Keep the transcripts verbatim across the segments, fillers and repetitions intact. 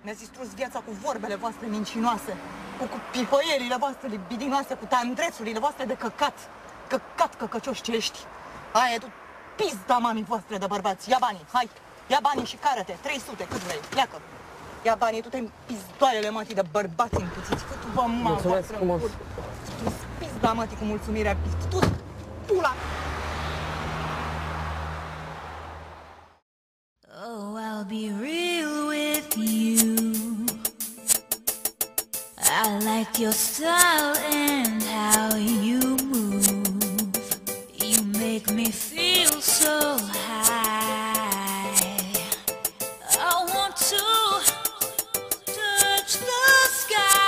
Mi-ați distrus viața cu vorbele voastre mincinoase, cu, cu pihoielile voastre libidinoase, cu tandrețurile voastre de căcat. Căcat, căcăcioși ce ești. Aia e tu pizda mamii voastre de bărbați. Ia banii, hai, ia banii și cară-te. trei sute, cât vrei, pleacă. Ia banii, tu te-ai pizdoaiele mătii de bărbați împuțiți. Fă-tu-vă mama voastră în cur. Pizda mătii cu mulțumirea, tu pula. Oh, I'll be real with you. I like your style and how you move. You make me feel so high. I want to touch the sky.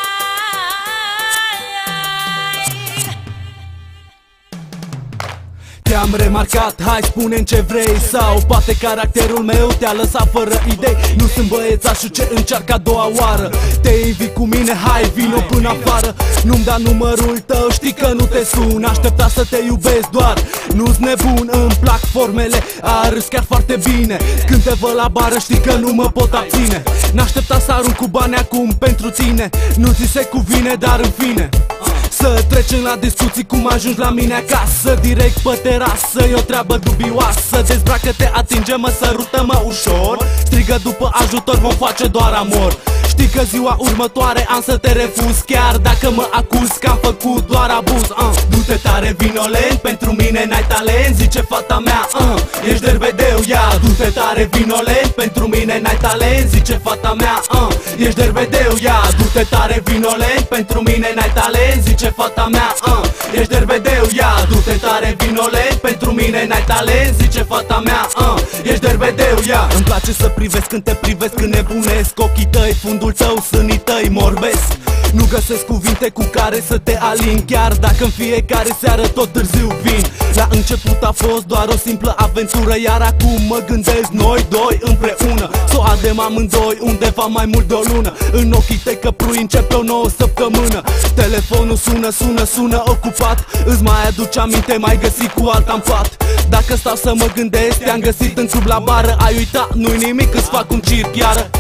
Te-am remarcat, hai spune-mi ce vrei. Sau poate caracterul meu te-a lăsat fără idei. Nu sunt băiețașul ce încearcă a doua oară. Te invit cu mine, hai vino până afară. Nu-mi da numărul tău, știi că nu te sun. Aștepta să te iubesc doar, nu-s nebun. Îmi plac formele, a râs chiar foarte bine. Când te văd la bară știi că nu mă pot abține. N-aștepta să arunc cu bani acum pentru tine. Nu ți se cuvine, dar în fine să trecem la discuții cum ajungi la mine acasă. Direct pe terasă, e o treabă dubioasă. Dezbracă-te, atinge-mă, sărută-mă ușor. Strigă după ajutor, vom face doar amor. Știi că ziua următoare am să te refuz, chiar dacă mă acuz că am făcut doar abuz. uh. Du-te tare, vinolent, pentru mine n-ai talent, zice fata mea. uh. Ești derbedeu, ia, du-te tare, vinolent, pentru mine n-ai talent, zice fata mea. uh. Ești derbedeu, ia, du-te tare, vinolent, pentru mine n-ai talent, zice fata mea. uh. Ești derbedeu, ia, du-te tare, vinolent, pentru mine n-ai talent, zice fata mea. uh. Ești derbedeu, ia. Îmi place să privesc când te privesc, când nebunesc. Ochii tăi, fundul tău, sânii tăi morbesc. Nu găsesc cuvinte cu care să te alin, chiar dacă în fiecare seară tot târziu vin. La început a fost doar o simplă aventură, iar acum mă gândesc noi doi împreună să o adem amândoi undeva mai mult de o lună. În ochii tăi căprui începe o nouă săptămână. Telefonul sună, sună, sună ocupat. Îți mai aduce aminte, mai găsit cu alta în pat. Dacă stau să mă gândesc, te-am găsit în club la bară. Ai uitat, nu-i nimic, îți fac un circ iară.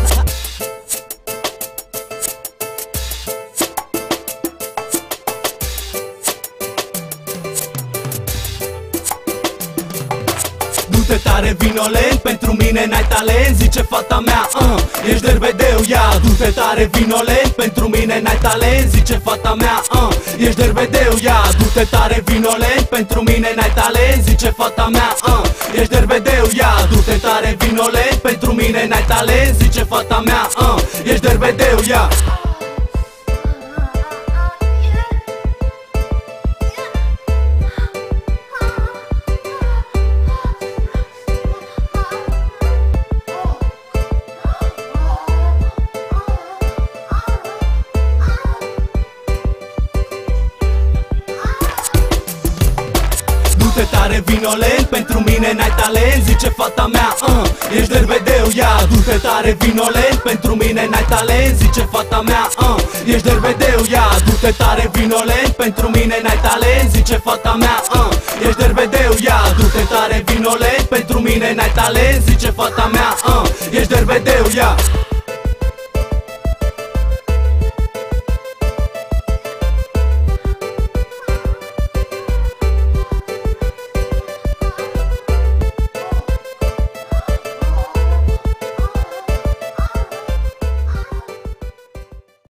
Du-te tare, vinolent, pentru mine n-ai talent, zice fata mea. uh. Ești derbedeu, ia, du-te tare, vinolent, pentru mine n-ai talent, zice fata mea. uh. Ești derbedeu, ia, du-te tare, vinolent, pentru mine n-ai talent, zice fata mea. uh. Ești derbedeu, ia, du-te tare, vinolent, pentru mine n-ai talent, zice fata mea. uh. Ești derbedeu, ia. Du-te tare, vinolent, pentru mine n-ai talent, zice fata mea. uh. Ești derbedeu, ia, du-te tare, vinolent, pentru mine n-ai talent, zice fata mea. uh. Ești derbedeu, ia, du-te tare, vinolent, pentru mine n-ai talent, zice fata mea. uh. Ești derbedeu, ia, du-te tare, vinolent, pentru mine n-ai talent, zice fata mea. uh. Ești derbedeu, ia.